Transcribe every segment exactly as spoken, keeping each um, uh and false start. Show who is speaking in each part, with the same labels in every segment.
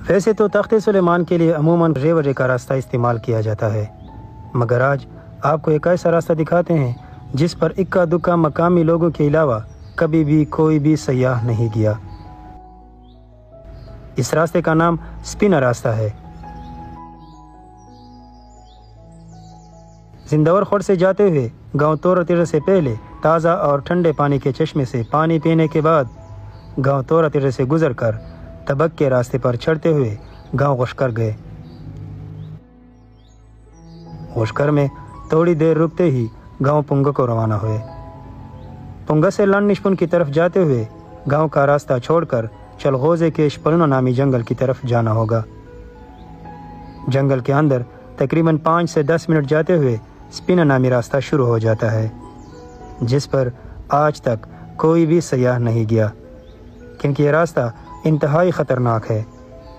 Speaker 1: ویسے تو تخت سلیمان کے لیے عموماً ریورے کا راستہ استعمال کیا جاتا ہے، مگر آج آپ کو ایک ایسا راستہ دکھاتے ہیں جس پر اکا دکا مقامی لوگوں کے علاوہ کبھی بھی کوئی بھی سیاح نہیں گیا۔ اس راستے کا نام سپینا راستہ ہے۔ زندور خور سے جاتے ہوئے گاؤں تورا تیرے سے پہلے تازہ اور ٹھنڈے پانی کے چشمے سے پانی پینے کے بعد گاؤں تورا تیرے سے گزر کر تبک کے راستے پر چڑھتے ہوئے گاؤں غشکر گئے۔ غشکر میں تھوڑی دیر رکتے ہی گاؤں پنگا کو روانہ ہوئے۔ پنگا سے لان نشپن کی طرف جاتے ہوئے گاؤں کا راستہ چھوڑ کر چلغوزے کے شپلنا نامی جنگل کی طرف جانا ہوگا۔ جنگل کے اندر تقریباً پانچ سے دس منٹ جاتے ہوئے سپینا نامی راستہ شروع ہو جاتا ہے، جس پر آج تک کوئی بھی سیاح نہیں گیا، کیونکہ یہ راستہ انتہائی خطرناک ہے۔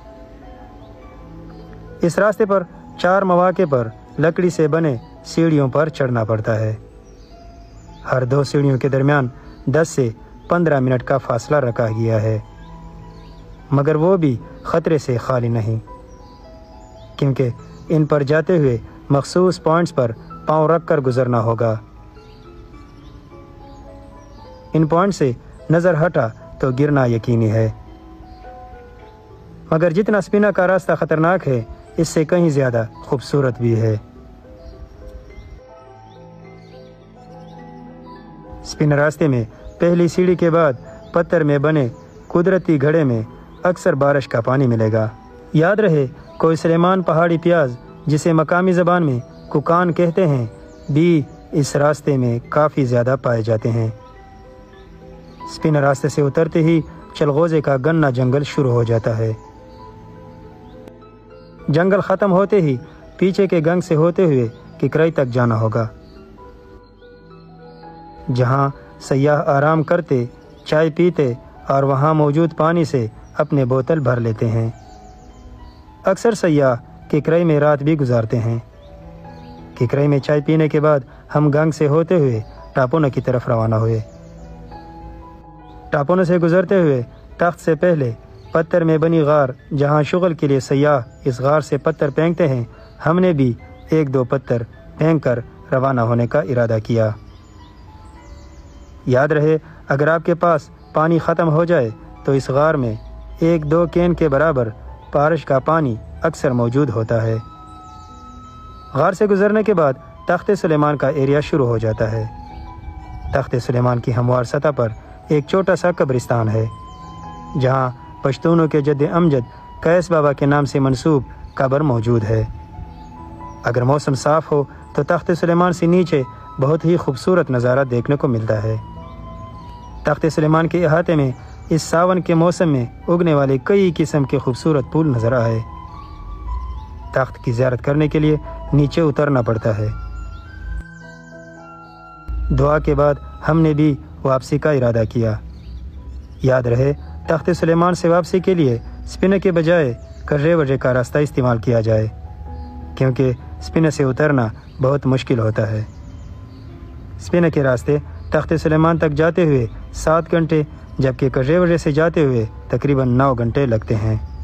Speaker 1: اس راستے پر چار مواقع پر لکڑی سے بنے سیڑھیوں پر چڑھنا پڑتا ہے۔ ہر دو سیڑھیوں کے درمیان دس سے پندرہ منٹ کا فاصلہ رکھا گیا ہے، مگر وہ بھی خطرے سے خالی نہیں، کیونکہ ان پر جاتے ہوئے مخصوص پوائنٹس پر پاؤں رکھ کر گزرنا ہوگا۔ ان پوائنٹ سے نظر ہٹا تو گرنا یقینی ہے، مگر جتنا سپینا کا راستہ خطرناک ہے اس سے کہیں زیادہ خوبصورت بھی ہے۔ سپینا راستے میں پہلی سیڑھی کے بعد پتھر میں بنے قدرتی گھڑے میں اکثر بارش کا پانی ملے گا۔ یاد رہے کوئی سلیمان پہاڑی پیاز جسے مقامی زبان میں ککان کہتے ہیں بھی اس راستے میں کافی زیادہ پائے جاتے ہیں۔ سپینا راستے سے اترتے ہی چلغوزے کا گنا جنگل شروع ہو جاتا ہے۔ جنگل ختم ہوتے ہی پیچھے کے گنگ سے ہوتے ہوئے ککرائی تک جانا ہوگا، جہاں سیاح آرام کرتے، چائے پیتے اور وہاں موجود پانی سے اپنے بوتل بھر لیتے ہیں۔ اکثر سیاح ککرائی میں رات بھی گزارتے ہیں۔ ککرائی میں چائے پینے کے بعد ہم گنگ سے ہوتے ہوئے ٹاپونا کی طرف روانہ ہوئے۔ ٹاپونا سے گزرتے ہوئے تخت سے پہلے پتھر میں بنی غار، جہاں شغل کے لیے سیاح اس غار سے پتھر پھینکتے ہیں، ہم نے بھی ایک دو پتھر پھینک کر روانہ ہونے کا ارادہ کیا۔ یاد رہے اگر آپ کے پاس پانی ختم ہو جائے تو اس غار میں ایک دو کین کے برابر بارش کا پانی اکثر موجود ہوتا ہے۔ غار سے گزرنے کے بعد تخت سلیمان کا ایریا شروع ہو جاتا ہے۔ تخت سلیمان کی ہموار سطح پر ایک چھوٹا سا قبرستان ہے، جہاں پشتونوں کے جد امجد قیس بابا کے نام سے منسوب قبر موجود ہے۔ اگر موسم صاف ہو تو تخت سلیمان سے نیچے بہت ہی خوبصورت نظارہ دیکھنے کو ملتا ہے۔ تخت سلیمان کے احاطے میں اس ساون کے موسم میں اگنے والے کئی قسم کے خوبصورت پھول نظر آئے۔ تخت کی زیارت کرنے کے لیے نیچے اترنا پڑتا ہے۔ دعا کے بعد ہم نے بھی واپسی کا ارادہ کیا۔ یاد رہے تخت سلیمان سے واپسی کے لیے سپینا کے بجائے کرے وجے کا راستہ استعمال کیا جائے، کیونکہ سپینا سے اترنا بہت مشکل ہوتا ہے۔ سپینا کے راستے تخت سلیمان تک جاتے ہوئے سات گھنٹے جبکہ کرے وجے سے جاتے ہوئے تقریباً نو گھنٹے لگتے ہیں۔